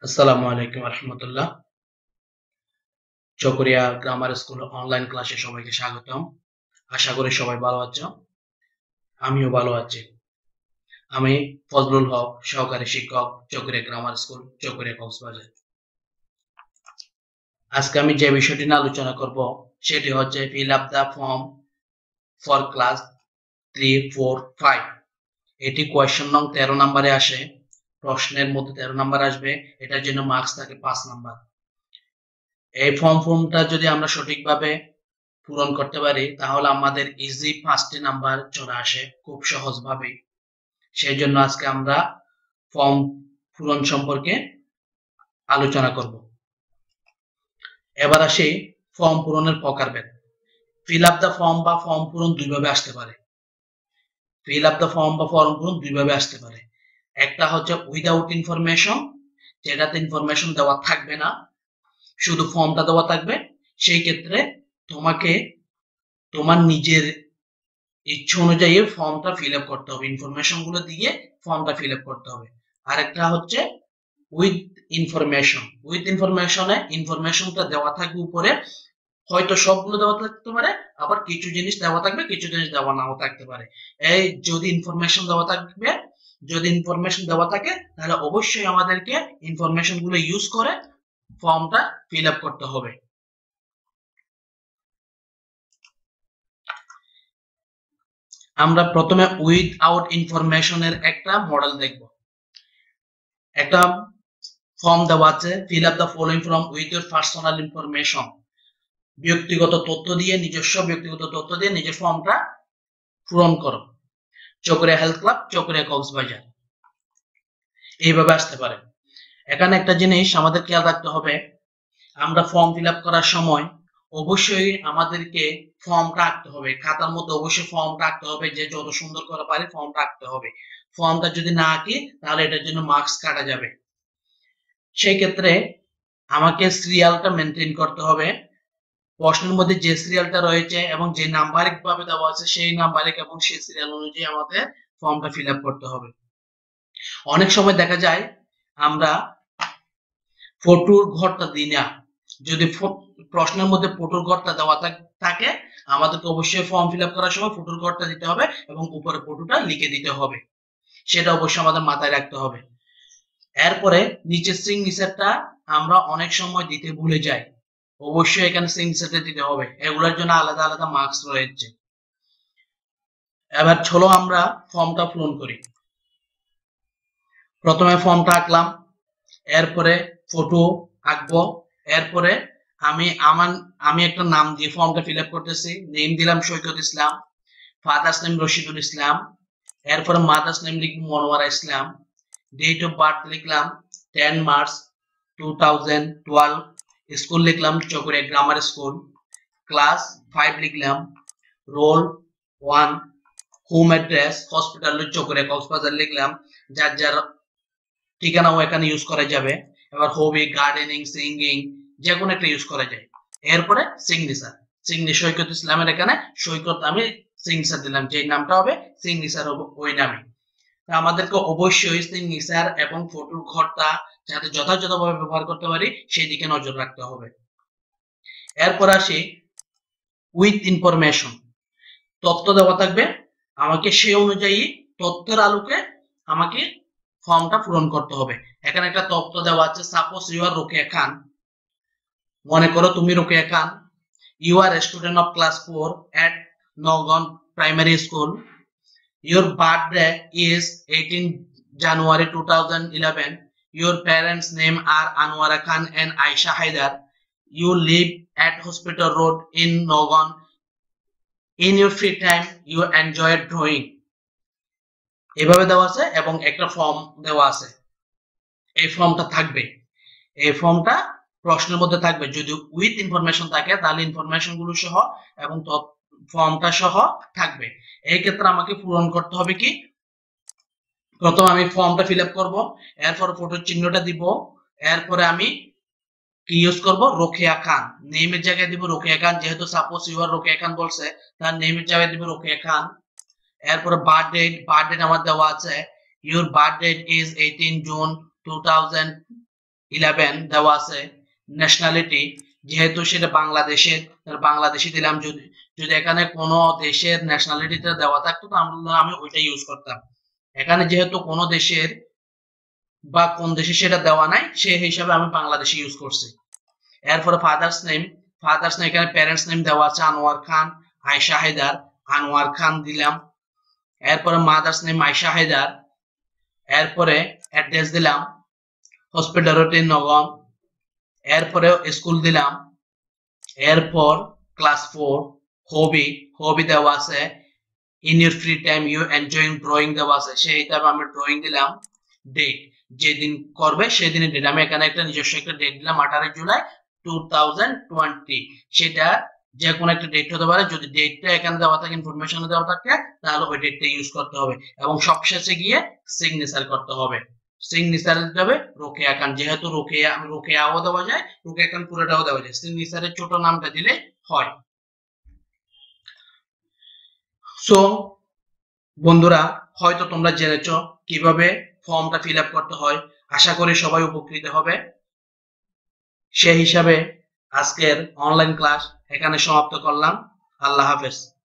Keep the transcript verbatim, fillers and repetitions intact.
আসসালামু আলাইকুম রহমতুল্লাহ। চকরিয়া গ্রামার স্কুল অনলাইন ক্লাসে সবাইকে স্বাগতম। আশা করি সবাই ভালো আছো। আমিও ভালো আছি। আমি ফজলুল হক, সহকারী শিক্ষক, চকরিয়া গ্রামার স্কুল, চকরিয়া কক্সবাজার। আজকে আমি যে বিষয়টি নিয়ে আলোচনা করব সেটি হচ্ছে fill up the form for class three four five. এটি কোয়েশ্চন নং তেরো নম্বরে আসে। প্রশ্নের মধ্যে তেরো নম্বর আসবে, এটার জন্য মার্কস থাকে পাঁচ নাম্বার। এই ফর্ম ফর্মটা যদি আমরা সঠিকভাবে পূরণ করতে পারি তাহলে আমাদের ইজি পাঁচটি নাম্বার চলে আসে খুব সহজভাবে। সেই জন্য আজকে আমরা ফর্ম পূরণ সম্পর্কে আলোচনা করব। এবার আসি ফর্ম পূরণের প্রকারভেদ। ফিল আপ দ্য ফর্ম বা ফর্ম পূরণ দুইভাবে আসতে পারে। ফিল আপ দ্য ফর্ম বা ফর্ম পূরণ দুইভাবে আসতে পারে। একটা হচ্ছে উইদাউট ইনফরমেশন, যেটাতে ইনফরমেশন দেওয়া থাকবে না, শুধু ফর্মটা দেওয়া থাকবে। সেই ক্ষেত্রে তোমাকে তোমার নিজের ইচ্ছা অনুযায়ী ফর্মটা ফিল আপ করতে হবে, ইনফরমেশন গুলো দিয়ে ফর্মটা ফিল আপ করতে হবে। আরেকটা হচ্ছে উইথ ইনফরমেশন। উইথ ইনফরমেশনে ইনফরমেশনটা দেওয়া থাকবে উপরে, হয়তো সবগুলো দেওয়া থাকতে পারে, আবার কিছু জিনিস দেওয়া থাকবে, কিছু জিনিস দেওয়া নাও থাকতে পারে। এই যদি ইনফরমেশন দেওয়া থাকবে, যদি ইনফরমেশন দেওয়া থাকে তাহলে অবশ্যই আমাদেরকে ইনফরমেশন গুলো ইউজ করে ফর্মটা ফিল আপ করতে হবে। আমরা প্রথমে উইথ আউট ইনফরমেশনের একটা মডেল দেখব। একটা ফর্ম দেওয়া আছে, fill up the following form with your personal information. ব্যক্তিগত তথ্য দিয়ে, নিজস্ব ব্যক্তিগত তথ্য দিয়ে নিজের ফর্মটা পূরণ করো। চকরিয়া হেলথ ক্লাব, চকরিয়া কক্সবাজার, এইভাবে আসতে পারে। এখানে একটা জিনিস আমাদের খেয়াল রাখতে হবে, আমরা ফর্ম ফিল আপ করার সময় অবশ্যই আমাদেরকে ফর্মটা আঁকতে হবে। খাতার মধ্যে অবশ্যই ফর্মটা আঁকতে হবে, যে যত সুন্দর করে পারে ফর্মটা আঁকতে হবে। ফর্মটা যদি না আঁকি তাহলে এটার জন্য মার্কস কাটা যাবে। সেই ক্ষেত্রে আমাকে সিরিয়ালটা মেনটেন করতে হবে। প্রশ্নের মধ্যে যে সিরিয়ালটা রয়েছে এবং যে নাম্বারিক ভাবে দেওয়া আছে সেই নাম্বারিক এবং সেই সিরিয়াল অনুযায়ী আমাদের ফর্মটা ফিল আপ করতে হবে। অনেক সময় দেখা যায় আমরা ফটোর ঘরটা দিই না। যদি প্রশ্নের মধ্যে ফটোর ঘরটা দেওয়া থাকে আমাদেরকে অবশ্যই ফর্ম ফিল আপ করার সময় ফটোর ঘরটা দিতে হবে এবং উপরে ফটোটা লিখে দিতে হবে। সেটা অবশ্যই আমাদের মাথায় রাখতে হবে। এরপরে নিচের সিগনেচারটা আমরা অনেক সময় দিতে ভুলে যাই। অবশ্যই এখানে সিগনেচারটা দিতে হবে, এগুলোর জন্য আলাদা আলাদা মার্কস রয়েছে। এবার চলো আমরা ফর্মটা পূরণ করি। প্রথমে ফর্মটা আঁকলাম, এরপরে ফটো আঁকবো, এরপরে আমি আমার আমি একটা নাম দিয়ে ফর্মটা ফিল আপ করতেছি। নেম দিলাম সৈকত ইসলাম, ফাদার্স নেম রশিদুল ইসলাম, এরপরে মাদার্স নেম লিখবো Monowara Islam, date of birth লিখলাম ten March two thousand twelve, school লিখলাম Chakaria grammar school, class five লিখলাম, roll one, home address hospital Chakaria Cox's Bazar লিখলাম। যার যার ঠিকানাও এখানে ইউজ করা যাবে। এবার হবি গার্ডেনিং, সিঙ্গিং, যে কোনো একটা ইউজ করা যায়। এরপরে সিগনেচার, সিগনেচার সৈকত ইসলামের এখানে সৈকত আমি সিগনেচার দিলাম, যে নামটা হবে সিগনেচার হবে ওই নামে। আমাদেরকে অবশ্যই সিগনেচার এবং ফটোর ঘরটা যাতে যথাযথভাবে ব্যবহার করতে পারি সেই দিকে নজর রাখতে হবে। এরপর আসি উইথ ইনফরমেশন। তথ্য দেওয়া থাকবে, আমাকে সেই অনুযায়ী তথ্যের আলোকে আমাকে ফর্মটা পূরণ করতে হবে। এখানে একটা তথ্য দেওয়া আছে, suppose you are Rokeya Khan. মনে করো তুমি Rokeya Khan, you are student of class four at Nagan primary school, your birthday is eighteenth January two thousand eleven, your parents name are Anwara Khan and Aisha Haidar, you live at Hospital Road in Nogon, in your free time you enjoy drawing। এভাবে দেওয়া আছে এবং একটা form দেওয়া আছে। এই ফর্মটা থাকবে, এই ফর্মটা প্রশ্নের মধ্যে থাকবে। যদি উইথ ইনফরমেশন থাকে তাহলে ইনফরমেশন গুলো সহ এবং ফর্মটা সহ থাকবে। এই ক্ষেত্রে আমাকে পূরণ করতে হবে কি, প্রথম আমি ফর্মটা ফিল আপ করবো, এরপর ফটোর চিহ্নটা দিব, এরপরে আমি কি ইউজ করব, রোকেয়া খান, নেমের জায়গায় দিব রোকেয়া খান, যেহেতু suppose you are Rokeya Khan বলছে তার নেমের জায়গায় দিব রোকেয়া খান। এরপরে বার্থ ডেট, বার্থ ডেট আমার দেওয়া আছে, your birth date is eighteen June two thousand eleven দেওয়া আছে। ন্যাশনালিটি যেহেতু সেটা বাংলাদেশের, বাংলাদেশি দিলাম। যদি যদি এখানে কোনো দেশের ন্যাশনালিটিটা দেওয়া থাকতো তাহলে আমি ওইটা ইউজ করতাম। এখানে যেহেতু কোনো দেশের বা কোন দেশে সেটা দেওয়া নাই, সেই হিসাবে আমি বাংলাদেশি ইউজ করছি। এরপরে ফাদার্স নেম, ফাদার্স নেম এখানে প্যারেন্টস নেম দেওয়া আছে আনোয়ার খান, আয়শা হায়দার, আনোয়ার খান দিলাম। এরপরে মাদার্স নেম আয়শা হায়দার। এরপরে অ্যাড্রেস দিলাম হসপিটাল রোড নগর। এরপরে স্কুল দিলাম। এরপর ক্লাস ফোর, হবি, হবি দেওয়া আছে in your free time you enjoying drawing দেওয়া আছে, সেই হিসাবে আমি ড্রয়িং দিলাম। ডেট যেদিন করবে সেদিনের ডেট, আমি এখানে একটা নিজস্ব একটা ডেট দিলাম আঠারোই জুলাই টু থাউজেন্ড টোয়েন্টি। সেটা যে কোনো একটা ডেট হতে পারে। যদি ডেটটা এখানে দেওয়া থাকে, ইনফরমেশন দেওয়া থাকে, তাহলে ওই ডেটটা ইউজ করতে হবে। এবং সবশেষে গিয়ে সিগনেচার করতে হবে। সিগনেচার দিতে হবে রোকেয়া খান, যেহেতু রোকেয়া রোকেয়াও দেওয়া যায়, রোকেয়া খান পুরোটাও দেওয়া যায়, সিগনেচারের ছোট নামটা দিলে হয়। সো বন্ধুরা, হয়তো তোমরা জেনেছো কিভাবে ফর্মটা ফিল আপ করতে হয়। আশা করি সবাই উপকৃত হবে। সেই হিসাবে আজকের অনলাইন ক্লাস এখানে সমাপ্ত করলাম। আল্লাহ হাফেজ।